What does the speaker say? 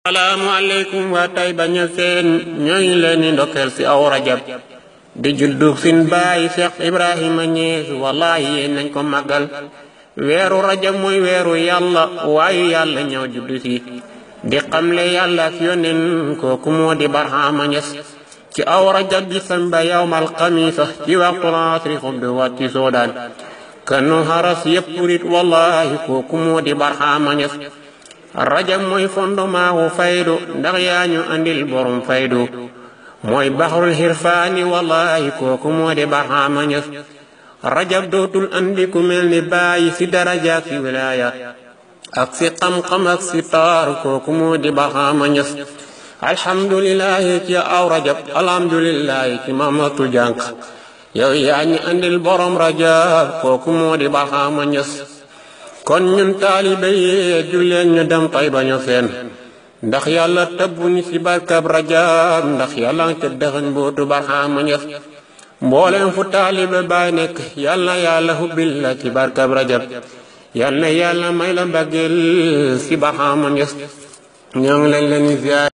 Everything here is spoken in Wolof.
Assalamualaikum wa Tayba Niassène ñooy leen di ndokkeel ci aw rajab di juddug sin baay Cheikh Ibrahima Niass wallahi yéen nañ ko màggal weeru rajab mooy weeru yàlla waayu yàlla ñëw juddu ci di xamle yàlla ak yónneen kooku moo di Barhama Niass ci aw rajab bi samba yawmal xamiisa ci waxtul asri xub di wàcci soodaan kanu haras yépp rit wallahi kooku moo di Barhama Niass rajab mooy fondement wu faydu ndax yaa ñu andil borom faydu mooy baxrul hirfaani wallahi kooku moo di Barhama Niass rajab dootul andi ku mel ni bàyyi ci daraja ci wilaaya ak ci xam-xam ak ci taar kooku moo di Barhama Niass alhamdulillahi ci aw rajab alhamdulillahi ci mamatu jànq yow yaa ñu andil borom rajab kooku moo di Barhama Niass kon ñun taalibe yi juleen ñu dem Tayba Niassène ndax yàlla tëbbu ni ci barkab rajab ndax yàlla nga ca dëxañ mbootu Barhama Niass mbooleem fu taalibe baay nekk yàlla yàlla hubbil la ci barkab rajab yàlla yàlla may la mbàggeel ci Barhama Niass ñoo ngi leen ziyaar